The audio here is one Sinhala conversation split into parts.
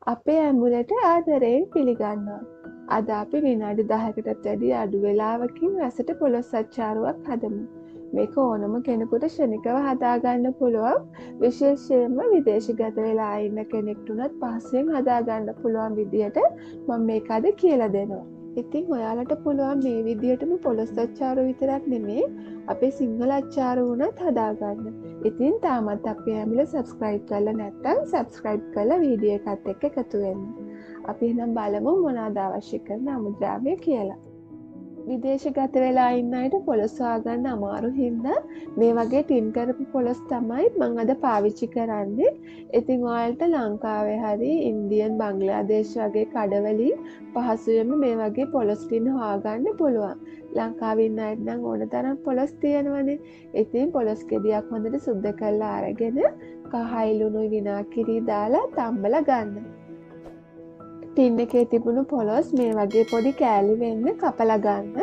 අපේ ඇඹුලට ආදරයෙන් පිළිගන්නවා. අද අපි විනාඩි 10කටත් වැඩි අඩු වේලාවකින් රසට පොලොස් අච්චාරුවක් හදමු. මේක ඕනම කෙනෙකුට ක්ෂණිකව හදාගන්න පුළුවන්. විශේෂයෙන්ම විදේශගත වෙලා ඉන්න කෙනෙක්ට උනත් පහසුවෙන් හදාගන්න පුළුවන් විදියට මම මේක අද කියලා දෙනවා. ඉතින් ඔයාලට පුළුවන් මේ විදියටම පොලොස් අච්චාරු විතරක් නෙමේ අපේ සිංහල අච්චාරු වුණත් හදාගන්න. ඉතින් තාමත් අපේ ඇඹුල සබ්ස්ක්‍රයිබ් කරලා නැත්නම් සබ්ස්ක්‍රයිබ් කරලා වීඩියෝ එකත් එක්ක එකතු වෙන්න. අපි එහෙනම් බලමු මොනවාද අවශ්‍ය කරන අමුද්‍රව්‍ය කියලා. විදේශගත වෙලා ඉන්න අයට පොලොස් හොයාගන්න අමාරු හින්දා මේ වගේ ටින් කරපු පොලොස් තමයි මම අද පාවිච්චි කරන්නේ. ඉතින් ඔයාලට ලංකාවේ හරි ඉන්දියන් බංග්ලාදේශ වගේ කඩවලින් පහසුවෙන්ම මේ වගේ පොලොස් ටින් හොයාගන්න පුළුවන්. ලංකාවේ ඉන්න අයට නම් ඕන තරම් පොලොස් තියෙනවනේ. ඉතින් පොලොස් ගෙඩියක් හොඳට සුද්ධ කරලා අරගෙන කහයි ලුණුයි විනාකිරි දාලා තම්බලා ගන්න. ටින් එකේ තිබුණු පොලොස් මේ වගේ පොඩි කෑලි වෙන්න කපලා ගන්න.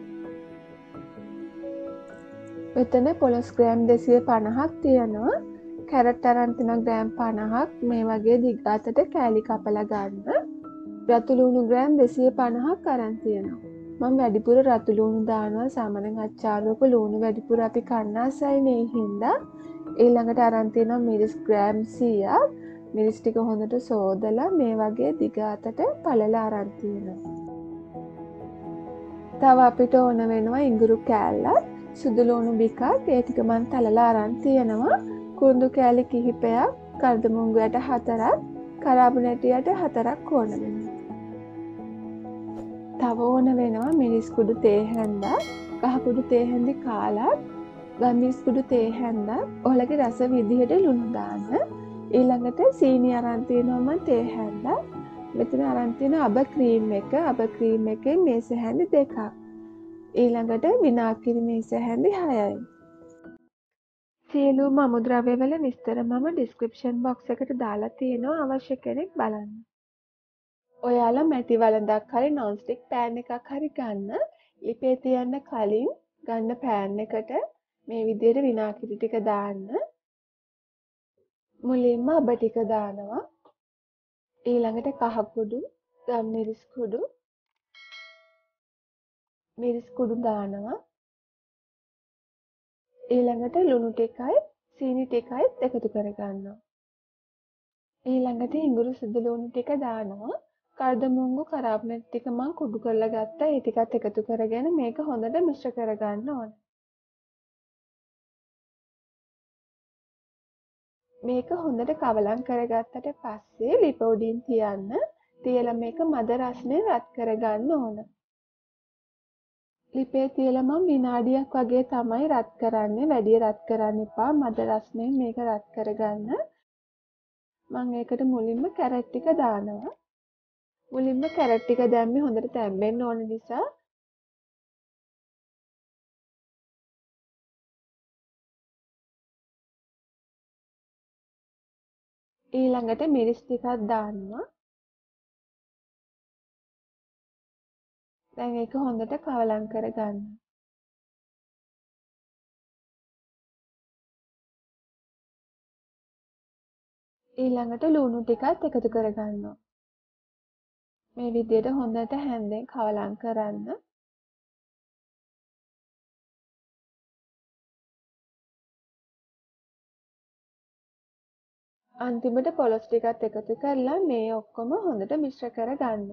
මෙතන පොලොස් ග්‍රෑම් 250ක් තියෙනවා. කැරට් අරන් තියෙනවා ග්‍රෑම් 50ක් මේ වගේ දිග අතට කෑලි කපලා ගන්න. රතු ලුණු ග්‍රෑම් 250ක් අරන් තියෙනවා. මම වැඩිපුර රතු ලුණු දානවා. සාමාන්‍යයෙන් අච්චාරුවක ලුණු වැඩිපුර අපි කන්න ආසයි නේ හින්දා. ඊළඟට අරන් තියෙනවා මිරිස් ග්‍රෑම් 100ක්. මිරිස් ටික හොඳට සෝදලා මේ වගේ දිග අතට පළලා අරන් තියෙනවා. තව අපිට ඕන වෙනවා ඉඟුරු කෑල්ලක්, සුදු ලුණු බිකක්, ඒ ටික මම තලලා අරන් තියෙනවා. කුරුඳු කෑලි කිහිපයක්, කර්දමුංගු යට 4ක්, කරාබු නැටි යට 4ක් ඕන වෙනවා. තව ඕන වෙනවා මිරිස් කුඩු තේ හැන්දක්, කහ කුඩු තේ හැන්දි කාලක්, ගන්ධිස් කුඩු තේ හැන්දක්, ඔයාලගේ රස විදිහට ලුණු දාන්න. ඊළඟට සීනි අරන් තියෙනවා මම තේ හැන්දක්. මෙතන අරන් තියෙන අබ ක්‍රීම් එක, අබ ක්‍රීම් එකෙන් මේස හැන්දි 2ක්. ඊළඟට විනාකිරි මේස හැන්දි 6යි. සියලුම අමුද්‍රව්‍ය වල විස්තර මම ඩිස්ක්‍රිප්ෂන් බොක්ස් එකට දාලා තියෙනවා අවශ්‍ය කෙනෙක් බලන්න. ඔයාලා මැටි වළඳක් හරි non stick pan එකක් හරි ගන්න. ලිපේ තියන්න කලින් ගන්න pan එකට මේ විදිහට විනාකිරි ටික දාන්න. මුලින්ම අබ ටික දානවා. ඊළඟට කහ කුඩු, ගම්මිරිස් කුඩු, මිරිස් කුඩු දානවා. ඊළඟට ලුණු ටිකයි සීනි ටිකයි එකතු කරගන්නවා. ඊළඟට ඉඟුරු සුදු ලුණු ටික දානවා. කර්දමුංගු කරාබ්නට් ටික මම කුඩු කරලා ගත්තා. ඒ ටිකත් එකතු කරගෙන මේක හොඳට මිශ්‍ර කරගන්න ඕන. මේක හොඳට කවලම් කරගත්තට පස්සේ ලිප උඩින් තියන්න. තියලා මේක මද රස්නේ රත් කරගන්න ඕන. ලිපේ තියලා මම විනාඩියක් වගේ තමයි රත් කරන්නේ. වැඩි රත් කරන්න එපා. මද රස්නේ මේක රත් කරගන්න. මම ඒකට මුලින්ම කැරට් ටික දානවා. මුලින්ම කැරට් ටික දැම්මේ හොඳට තැම්බෙන්න ඕන නිසා. ඊළඟට මිරිස් ටිකක් දානවා. දැන් ඒක හොඳට කවලම් කරගන්න. ඊළඟට ලුණු ටිකත් එකතු කරගන්නවා. මේ විදිහට හොඳට හැන්දෙන් කවලම් කරන්න. අන්තිමට පොලොස් ටිකත් එකතු කරලා මේ ඔක්කොම හොඳට මිශ්‍ර කරගන්න.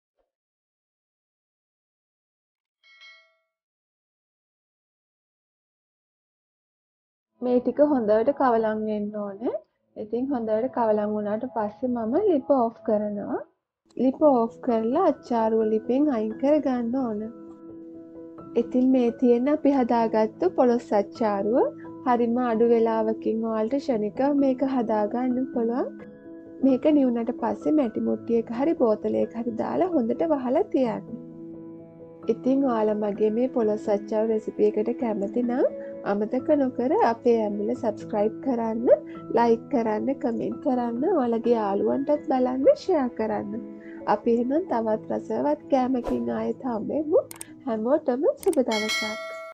මේ ටික හොඳට කවලම් වෙන්න ඕනේ. ඉතින් හොඳට කවලම් වුණාට පස්සේ මම ලිප ඕෆ් කරනවා. ලිප ඕෆ් කරලා අච්චාරුව ලිපෙන් අයින් කරගන්න ඕන. ඉතින් මේ තියෙන අපි හදාගත්තු පොලොස් අච්චාරුව හරිම අඩු වෙලාවකින් ඔයාලට ක්ෂණිකව මේක හදාගන්න පුළුවන්. මේක නිවුනට පස්සේ මැටි මුට්ටියක හරි බෝතලයක හරි දාලා හොඳට වහලා තියන්න. ඉතින් ඔයාලා මගේ මේ පොලොස් අච්චාරු රෙසිපි එකට කැමති නම් අමතක නොකර අපේ ඇඹුල සබ්ස්ක්‍රයිබ් කරන්න, ලයික් කරන්න, කමෙන්ට් කරන්න, ඔයාලගේ යාළුවන්ටත් බලන්න, ෂෙයා කරන්න. අපි එහෙනම් තවත් රසවත් කෑමකින් ආයෙත් හම්බෙමු. හැමෝටම සුබ දවසක්.